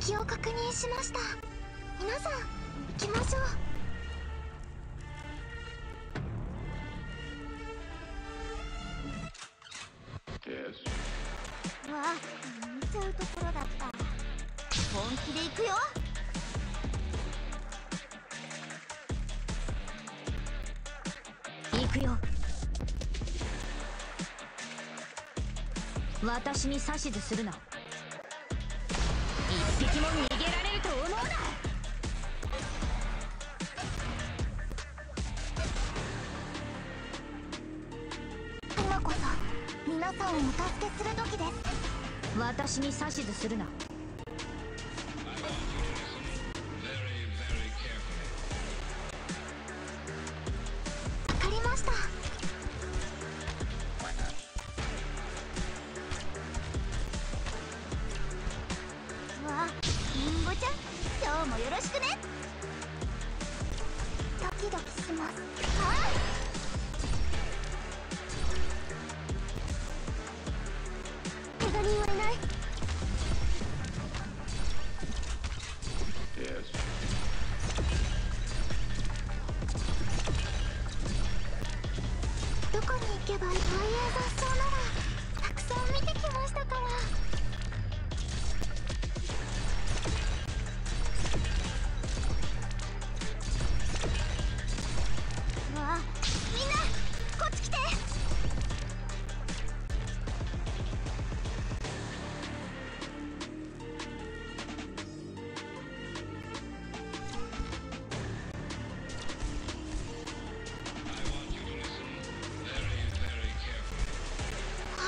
敵を確認しました。皆さん行きましょう。わあ、見ちゃうところだった。本気で行くよ。 行くよ。私に指図するな。一匹も逃げられると思うな。 今こそ皆さんをお助けする時です。 私に指図するな。 わかりました。わあ、リンゴちゃん、今日もよろしくね。ドキドキします。怪我人はいない。どこに行けばいい？大映雑草ならたくさん見てきましたから。わあ、みんなこっち来て。はい。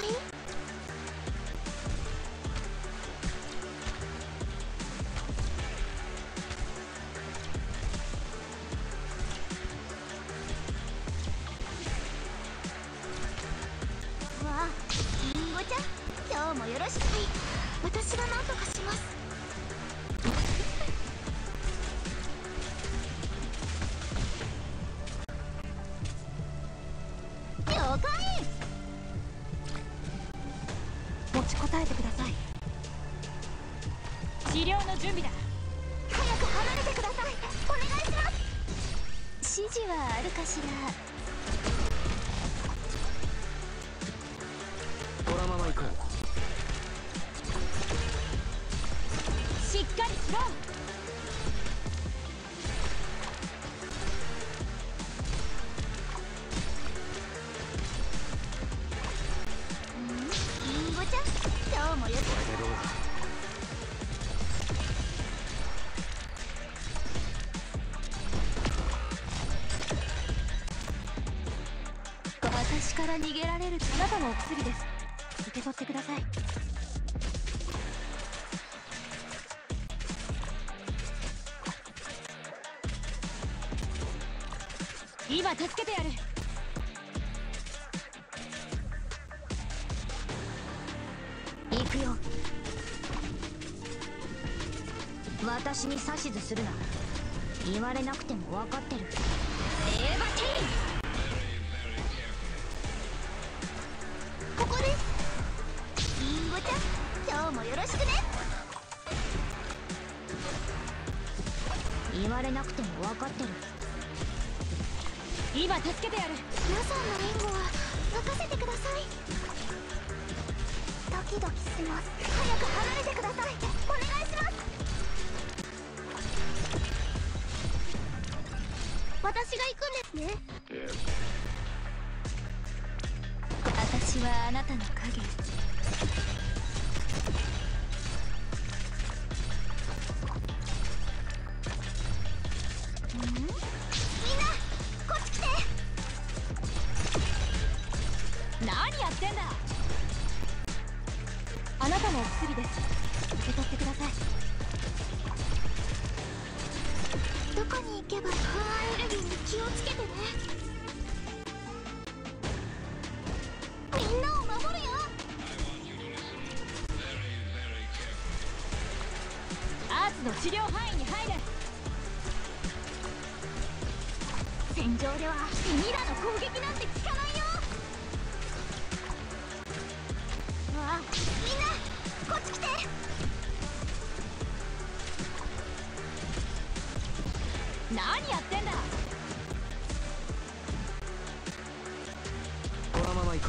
わあ、リンゴちゃん、今日もよろしく。はい、私が何とかします。了解。 持ちこたえてください。治療の準備だ。 早く離れてください。お願いします。 指示はあるかしら。 このまま行こう。 しっかりしろ。 リンゴちゃん、今日もよろしく。 これでどうだ。 私から逃げられる。あなたのお薬です。受け取ってください。今助けてやる。行くよ。私に指図するな。言われなくても分かってる。エーバティここです。リンゴちゃん、今日もよろしくね。 言われなくても分かってる。今助けてやる。 皆さんの援護は任せてください。ドキドキします。早く離れてください。お願いします。私が行くんですね。 私はあなたの影。 みんなこっち来て。 何やってんだ。あなたのお薬です。受け取ってください。 どこに行けば不安アレルギーに気をつけてね。みんなを守るよ。 アーツの治療範囲に入る。 戦場ではミラの攻撃なんて効かないよ。わあ、みんなこっち来て。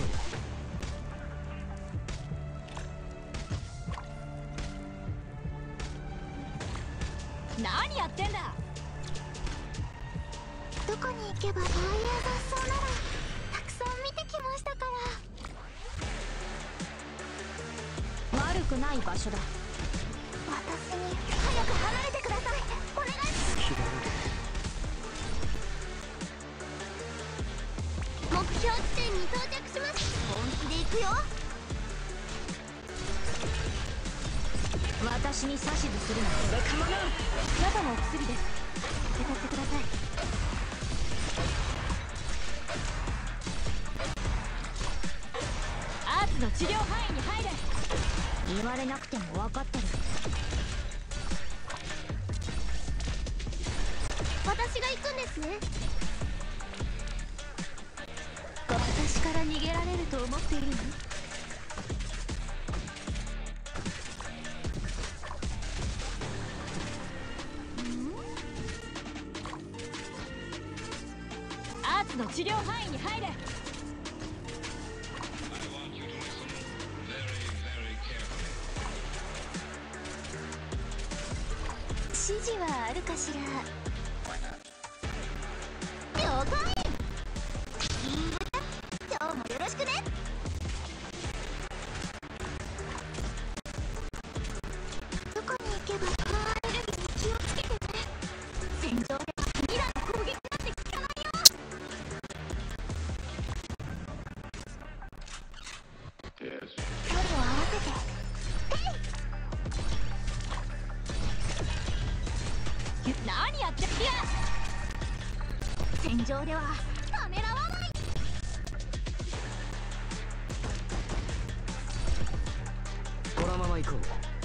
何やってんだ。 どこに行けばああいう雑草ならたくさん見てきましたから。 悪くない場所だ。 私に早く離れてください。お願いします。目標地点に到着します。本気で行くよ。 私に指図するな。それかまな。中のお薬です。受け取ってください。アーツの治療範囲に入れ。言われなくても分かってる。 私が行くんですね。 私から逃げられると思っているの？アーツの治療範囲に入れ。 指示はあるかしら。了解。今日もよろしくね。どこに行けばパワーアレルギーに気をつけてね。戦場ではミラの攻撃なんて効かないよ。距離を合わせて。 何やってる。いや、 戦場ではためらわない。 このまま行こう。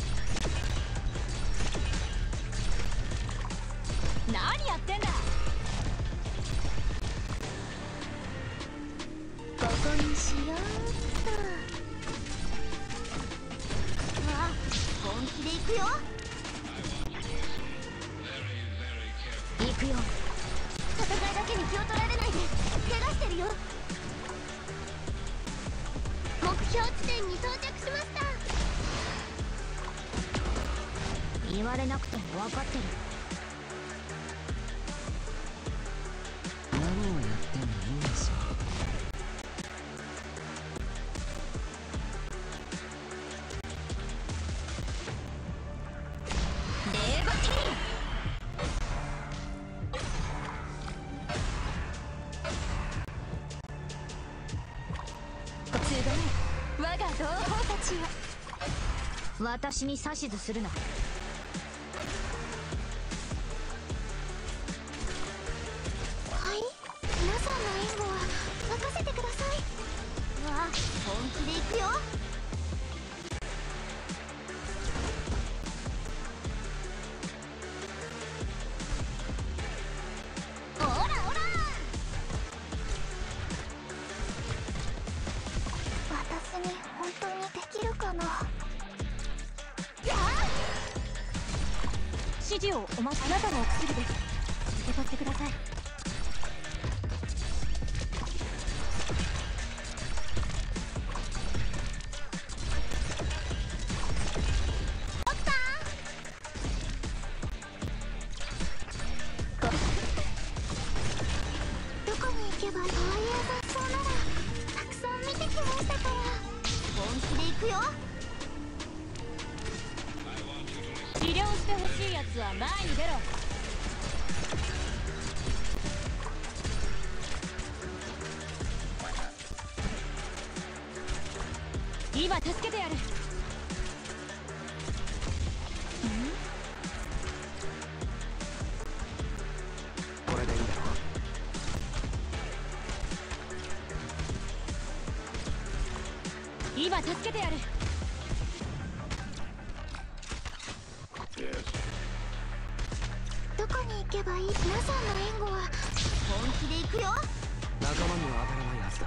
何やってんだ。 ここにしようっと。わあ、本気で行くよ。 行くよ。 戦いだけに気を取られないで。怪我してるよ。目標地点に到着しました。 言われなくても分かってる。 何をやってもいいんですよ。 レバティー。我が同胞たちよ。私に指図するな。 はい、皆さんの援護は任せてください。わあ、本気で行くよ。オラオラ。私に本当にできるかな。 指示をお待ち。あなたのお薬です。受け取ってください。 ドクター。どこに行けばああいう雑草ならたくさん見てきましたから。本気で行くよ。 治療してほしいやつは前に出ろ。今助けてやる。 これでいいだろう。今助けてやる。 どこに行けばいい。皆さんの援護は本気で行くよ。 仲間には当たらないはずだ。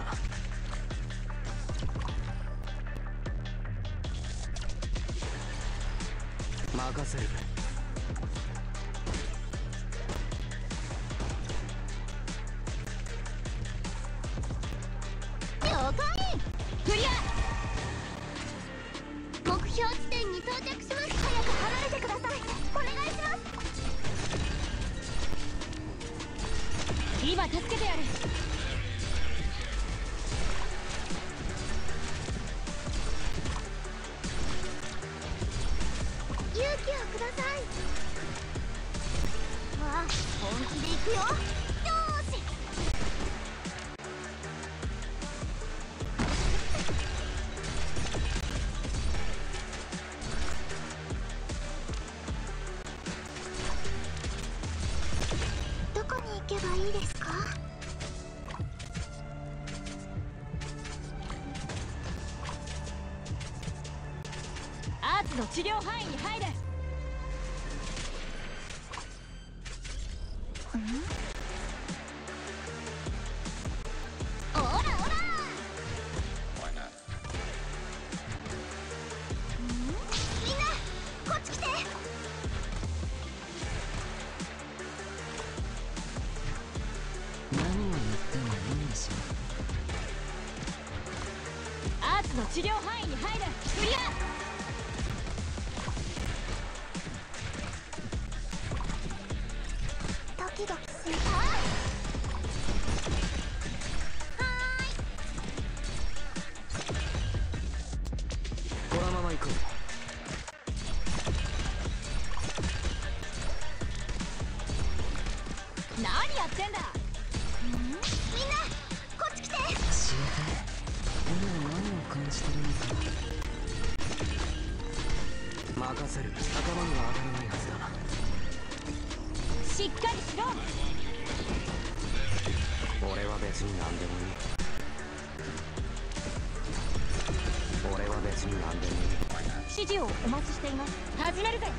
任せる。 了解。 今助けてやる。 勇気をください。わあ、本気で行くよ。よーし。どこに行けばいいですか？ アーツの治療範囲に入れ。 オラオラ。みんなこっち来て。 何をやってもいいんでしょ。 アーツの治療範囲に入れ。クリア。 ドキドキする。 このまま行こう。 何やってんだ。 みんなこっち来て。 教えて。今何を感じてるのか。任せる。仲間には当たらないはずだ。 しっかりしろ。 俺は別に何でもいい。俺は別に何でもいい。 指示をお待ちしています。始めるぜ。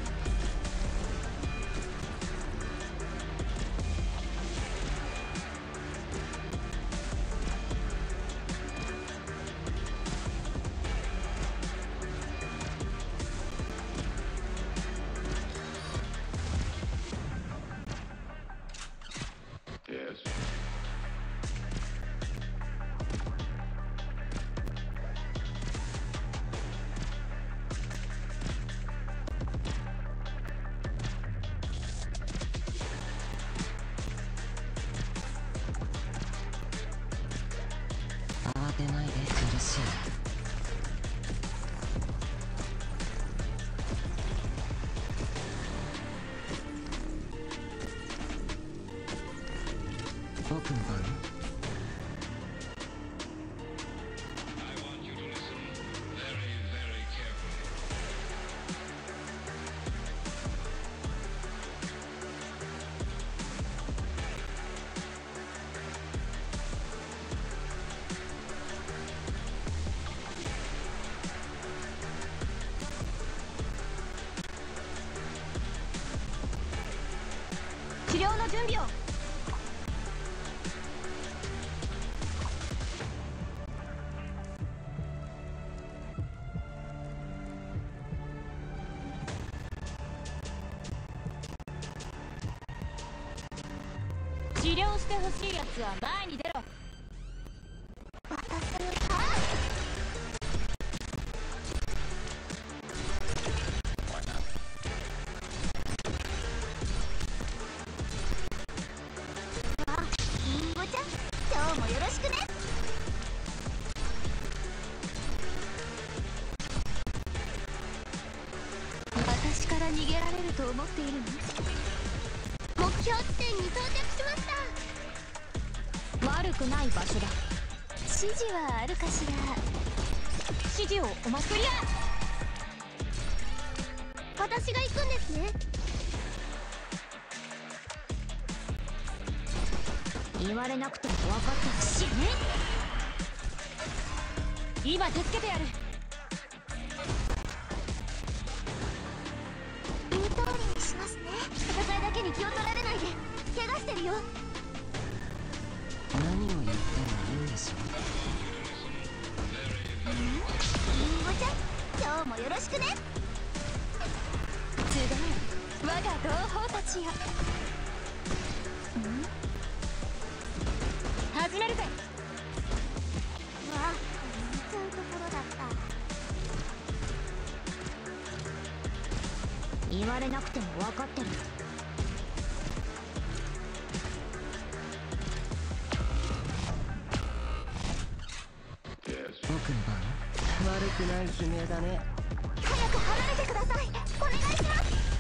慌てないで。苦しい。オープンバン。 治療の準備を。治療してほしいやつは前に出ろ。 私のリンゴちゃん、今日もよろしくね。 私から逃げられると思っているの？ 目標地点に到着しました。 悪くない場所だ。 指示はあるかしら。 指示をお待ち。クリア。 私が行くんですね。 言われなくても分かったしね。今助けてやる。 言う通りにしますね。戦いだけに気を取られないで。怪我してるよ。 何をやってもいいんでしょ。 リンゴちゃん、今日もよろしくね。 すごい。我が同胞たちよ。始めるぜ。 わあ、見ちゃうところだった。 言われなくても分かってる。 悪くない悲鳴だね。 早く離れてください。お願いします。